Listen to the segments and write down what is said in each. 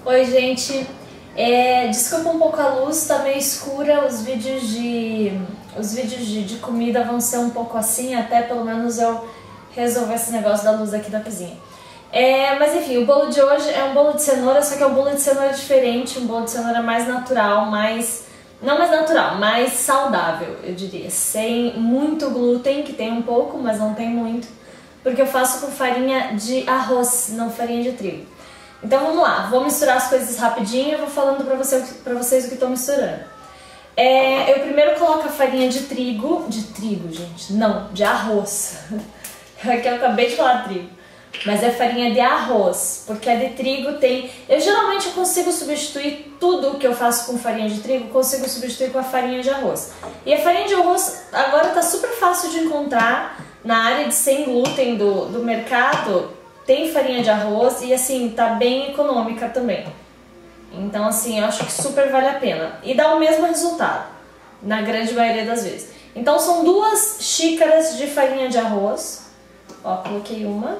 Oi, gente. Desculpa um pouco a luz, tá meio escura, os vídeos de comida vão ser um pouco assim, até pelo menos eu resolver esse negócio da luz aqui da cozinha. Mas enfim, o bolo de hoje é um bolo de cenoura, só que é um bolo de cenoura diferente, um bolo de cenoura mais natural, não mais natural, mais saudável, eu diria. Sem muito glúten, que tem um pouco, mas não tem muito, porque eu faço com farinha de arroz, não farinha de trigo. Então vamos lá, vou misturar as coisas rapidinho e vou falando pra vocês o que estou misturando. Eu primeiro coloco a farinha de trigo, gente, não, de arroz. É que eu acabei de falar trigo, mas é farinha de arroz, porque a de trigo tem... Eu geralmente consigo substituir tudo que eu faço com farinha de trigo, consigo substituir com a farinha de arroz. E a farinha de arroz agora tá super fácil de encontrar na área de sem glúten do mercado. Tem farinha de arroz e assim, tá bem econômica também. Então assim, eu acho que super vale a pena. E dá o mesmo resultado, na grande maioria das vezes. Então são 2 xícaras de farinha de arroz. Ó, coloquei uma.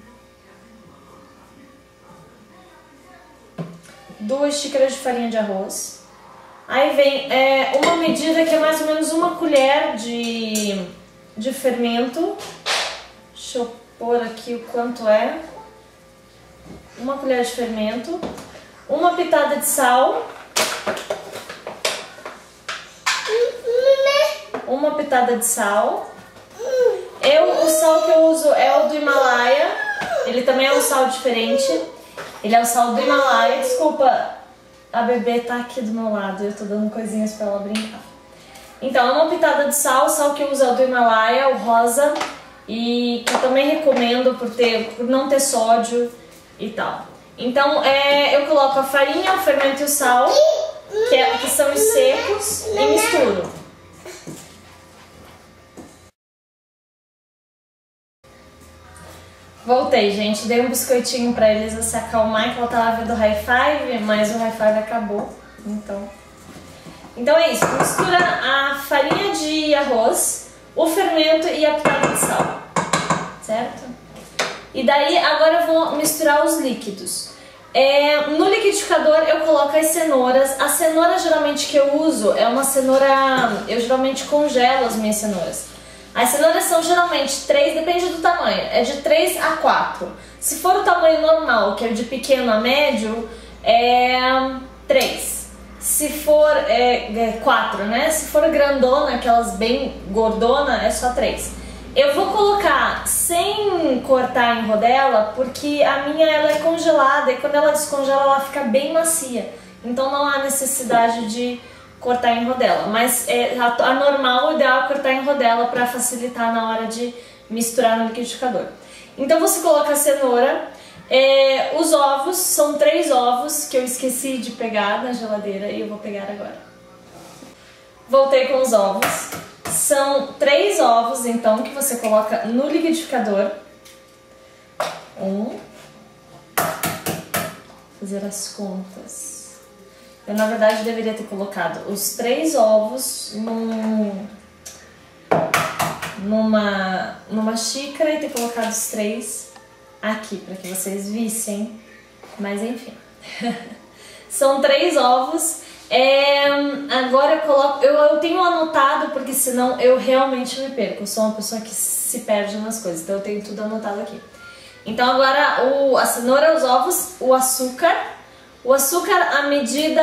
2 xícaras de farinha de arroz. Aí vem uma medida que é mais ou menos 1 colher de fermento. Deixa eu pôr aqui o quanto é. 1 colher de fermento. 1 pitada de sal. 1 pitada de sal. O sal que eu uso é o do Himalaia. Ele também é um sal diferente. Ele é o sal do Himalaia. Desculpa, a bebê tá aqui do meu lado. Eu tô dando coisinhas pra ela brincar. Então, 1 pitada de sal. O sal que eu uso é o do Himalaia, o rosa. E que eu também recomendo por não ter sódio e tal. Então eu coloco a farinha, o fermento e o sal, que são os secos, e misturo. Voltei, gente, dei um biscoitinho pra Elisa se acalmar, que ela tava vendo High Five, mas o High Five acabou, Então é isso, mistura a farinha de arroz, o fermento e a pitada de sal, certo? E daí agora eu vou misturar os líquidos. No liquidificador eu coloco as cenouras. A cenoura geralmente que eu uso é uma cenoura... Eu geralmente congelo as minhas cenouras. As cenouras são geralmente 3, depende do tamanho, é de 3 a 4. Se for o tamanho normal, que é de pequeno a médio, é 3. Se for 4, né? Se for grandona, aquelas bem gordona, é só 3. Eu vou colocar sem cortar em rodela, porque a minha ela é congelada e quando ela descongela ela fica bem macia. Então não há necessidade de cortar em rodela. Mas a normal, o ideal é cortar em rodela para facilitar na hora de misturar no liquidificador. Então você coloca a cenoura, os ovos, são 3 ovos que eu esqueci de pegar na geladeira e eu vou pegar agora. Voltei com os ovos. São 3 ovos, então, que você coloca no liquidificador. Fazer as contas. Eu, na verdade, deveria ter colocado os 3 ovos numa xícara e ter colocado os 3 aqui, para que vocês vissem. Mas, enfim. São 3 ovos. Agora eu coloco, eu tenho anotado porque senão eu realmente me perco. Eu sou uma pessoa que se perde nas coisas, então eu tenho tudo anotado aqui. Então agora a cenoura, os ovos, o açúcar. O açúcar, a medida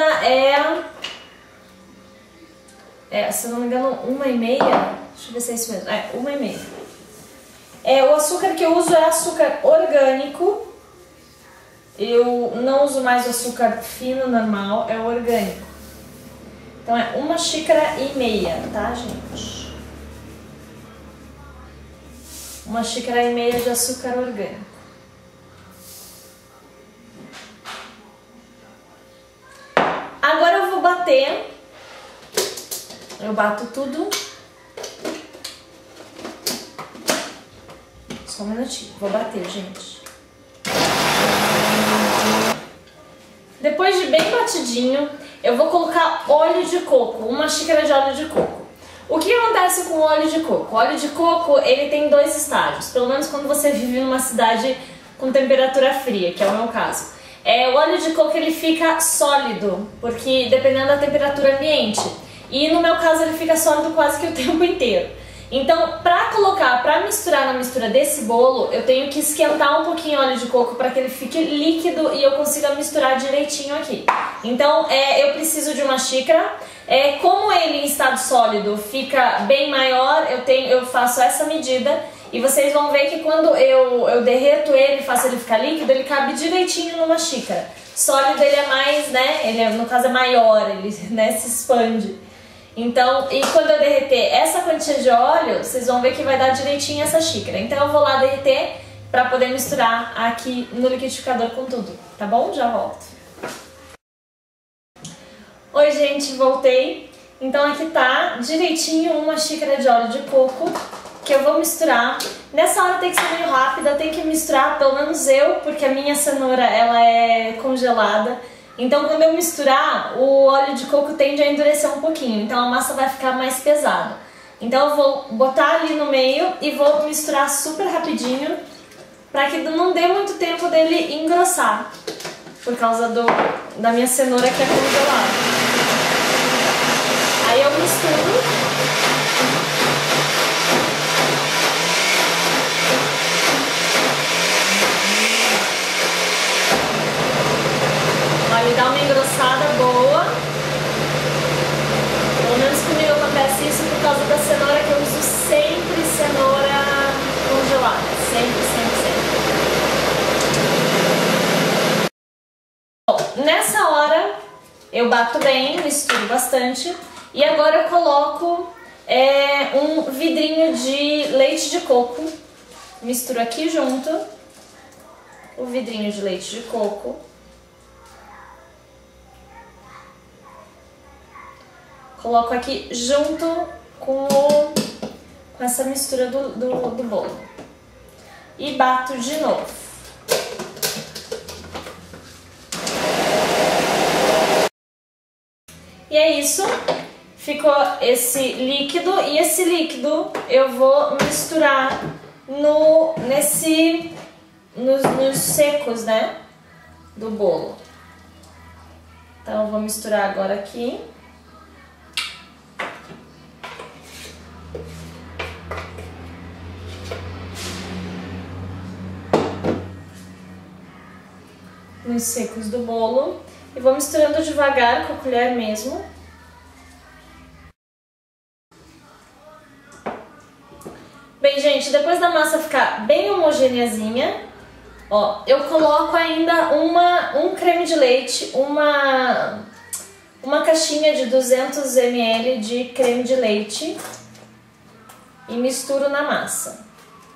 se eu não me engano, 1,5. Deixa eu ver se é isso mesmo. 1,5. O açúcar que eu uso é açúcar orgânico. Eu não uso mais o açúcar fino normal, é o orgânico. Então é 1,5 xícaras, tá, gente? 1,5 xícaras de açúcar orgânico. Agora eu vou bater. Eu bato tudo. Só um minutinho, vou bater, gente. Depois de bem batidinho, eu vou colocar óleo de coco, 1 xícara de óleo de coco. O que acontece com o óleo de coco? O óleo de coco, ele tem 2 estágios, pelo menos quando você vive numa cidade com temperatura fria, que é o meu caso. o óleo de coco ele fica sólido, porque dependendo da temperatura ambiente. E no meu caso ele fica sólido quase que o tempo inteiro. Então, para misturar na mistura desse bolo, eu tenho que esquentar um pouquinho o óleo de coco para que ele fique líquido e eu consiga misturar direitinho aqui. Então, eu preciso de uma xícara. Como ele em estado sólido fica bem maior, eu faço essa medida e vocês vão ver que quando eu derreto ele, faço ele ficar líquido, ele cabe direitinho numa xícara. Sólido ele é mais, né, no caso é maior, ele, né, se expande. Então, e quando eu derreter essa quantia de óleo, vocês vão ver que vai dar direitinho essa xícara. Então eu vou lá derreter para poder misturar aqui no liquidificador com tudo, tá bom? Já volto. Oi gente, voltei. Então aqui tá direitinho uma xícara de óleo de coco que eu vou misturar. Nessa hora tem que ser meio rápida, tem que misturar, pelo menos eu, porque a minha cenoura ela é congelada. Então quando eu misturar, o óleo de coco tende a endurecer um pouquinho, então a massa vai ficar mais pesada. Então eu vou botar ali no meio e vou misturar super rapidinho, para que não dê muito tempo dele engrossar, por causa da minha cenoura que é congelada. Aí eu misturo. Ele dá uma engrossada boa. Pelo menos comigo acontece isso por causa da cenoura, que eu uso sempre cenoura congelada. Sempre, sempre, sempre. Bom, nessa hora eu bato bem, misturo bastante. E agora eu coloco um vidrinho de leite de coco. Misturo aqui junto o vidrinho de leite de coco. Coloco aqui junto com essa mistura do bolo. E bato de novo. E é isso. Ficou esse líquido. E esse líquido eu vou misturar nos secos, né? Do bolo. Então eu vou misturar agora aqui. Nos secos do bolo e vou misturando devagar com a colher mesmo. Bem, gente, depois da massa ficar bem homogêneazinha, ó, eu coloco ainda um creme de leite, uma caixinha de 200 ml de creme de leite e misturo na massa.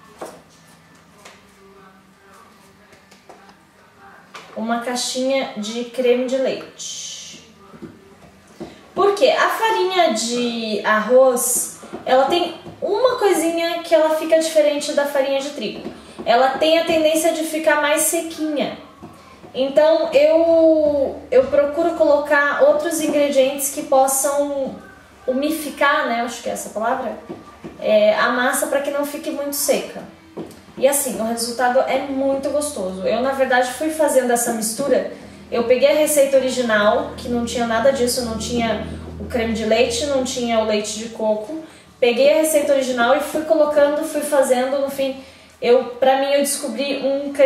Uma caixinha de creme de leite. Porque a farinha de arroz, ela tem uma coisinha que ela fica diferente da farinha de trigo. Ela tem a tendência de ficar mais sequinha. Então eu procuro colocar outros ingredientes que possam umificar, né? Acho que é essa a palavra. A massa para que não fique muito seca. E assim, o resultado é muito gostoso. Eu, na verdade, fui fazendo essa mistura. Eu peguei a receita original, que não tinha nada disso, não tinha o creme de leite, não tinha o leite de coco. Peguei a receita original e fui colocando, fui fazendo. No fim, pra mim, eu descobri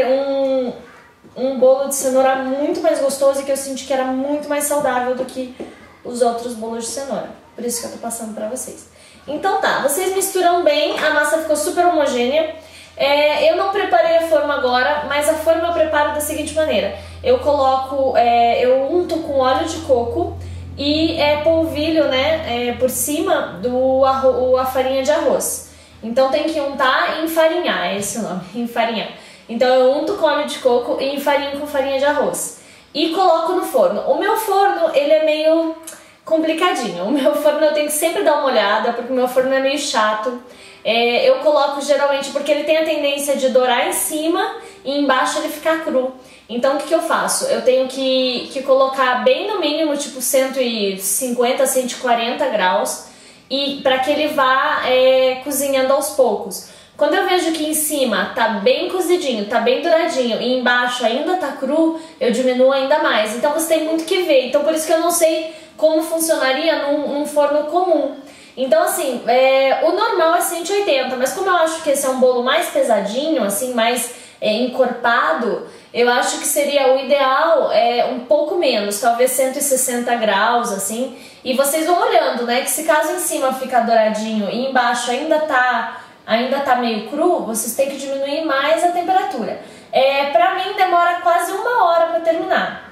um bolo de cenoura muito mais gostoso e que eu senti que era muito mais saudável do que os outros bolos de cenoura. Por isso que eu tô passando pra vocês. Então tá, vocês misturam bem, a massa ficou super homogênea. Eu não preparei a forma agora, mas a forma eu preparo da seguinte maneira. Eu coloco, eu unto com óleo de coco e polvilho, né, por cima a farinha de arroz. Então tem que untar e enfarinhar, é esse o nome, enfarinhar. Então eu unto com óleo de coco e enfarinho com farinha de arroz. E coloco no forno. O meu forno, ele é meio complicadinho. O meu forno eu tenho que sempre dar uma olhada, porque o meu forno é meio chato. Eu coloco geralmente porque ele tem a tendência de dourar em cima e embaixo ele ficar cru. Então o que eu faço? Eu tenho que colocar bem no mínimo, tipo 150, 140 graus, e para que ele vá cozinhando aos poucos. Quando eu vejo que em cima tá bem cozidinho, tá bem douradinho e embaixo ainda tá cru, eu diminuo ainda mais. Então você tem muito que ver. Então por isso que eu não sei como funcionaria num forno comum. Então assim, o normal é 180, mas como eu acho que esse é um bolo mais pesadinho, assim, mais encorpado, eu acho que seria o ideal um pouco menos, talvez 160 graus, assim. E vocês vão olhando, né, que se caso em cima ficar douradinho e embaixo ainda tá meio cru, vocês têm que diminuir mais a temperatura. Pra mim demora quase 1 hora pra terminar.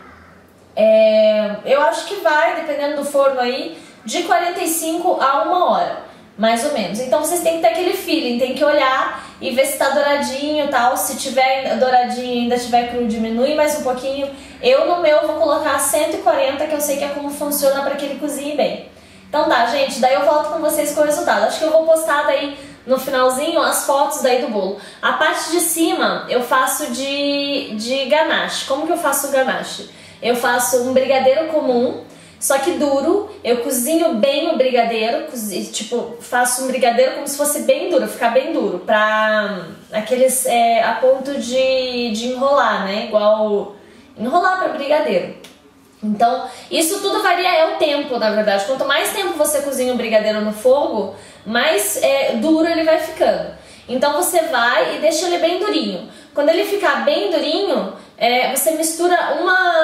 Eu acho que vai, dependendo do forno aí, de 45 a 1 hora, mais ou menos. Então vocês têm que ter aquele feeling, tem que olhar e ver se tá douradinho e tal. Se tiver douradinho e ainda tiver cru, diminui mais um pouquinho. Eu no meu vou colocar 140, que eu sei que é como funciona para que ele cozinhe bem. Então tá, gente, daí eu volto com vocês com o resultado. Acho que eu vou postar daí no finalzinho as fotos daí do bolo. A parte de cima eu faço de ganache. Como que eu faço o ganache? Eu faço um brigadeiro comum, só que duro. Eu cozinho bem o brigadeiro, tipo, faço um brigadeiro como se fosse bem duro, ficar bem duro, pra aqueles, a ponto de enrolar, né, igual enrolar para brigadeiro. Então, isso tudo varia, o tempo, na verdade. Quanto mais tempo você cozinha o brigadeiro no fogo, mais duro ele vai ficando. Então você vai e deixa ele bem durinho. Quando ele ficar bem durinho, você mistura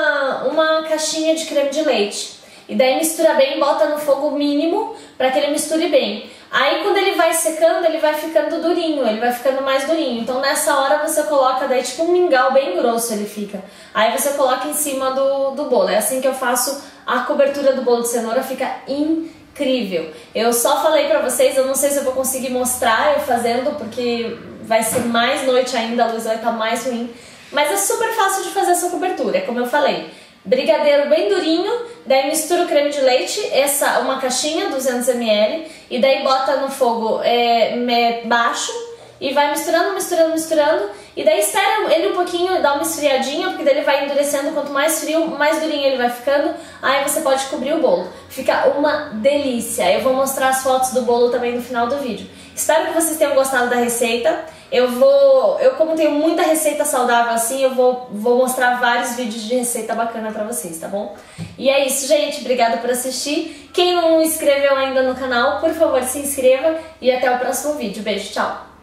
uma caixinha de creme de leite. E daí mistura bem, bota no fogo mínimo para que ele misture bem. Aí quando ele vai secando, ele vai ficando durinho, ele vai ficando mais durinho. Então nessa hora você coloca daí tipo um mingau bem grosso ele fica. Aí você coloca em cima do bolo. É assim que eu faço a cobertura do bolo de cenoura, fica incrível. Eu só falei pra vocês, eu não sei se eu vou conseguir mostrar eu fazendo, porque vai ser mais noite ainda, a luz vai estar mais ruim. Mas é super fácil de fazer essa cobertura, como eu falei. Brigadeiro bem durinho, daí mistura o creme de leite, uma caixinha, 200 ml, e daí bota no fogo baixo e vai misturando, misturando, misturando, e daí espera ele um pouquinho, dá uma esfriadinha, porque daí ele vai endurecendo, quanto mais frio, mais durinho ele vai ficando, aí você pode cobrir o bolo. Fica uma delícia. Eu vou mostrar as fotos do bolo também no final do vídeo. Espero que vocês tenham gostado da receita. Eu como tenho muita receita saudável assim, eu vou mostrar vários vídeos de receita bacana pra vocês, tá bom? E é isso, gente. Obrigada por assistir. Quem não inscreveu ainda no canal, por favor, se inscreva e até o próximo vídeo. Beijo, tchau!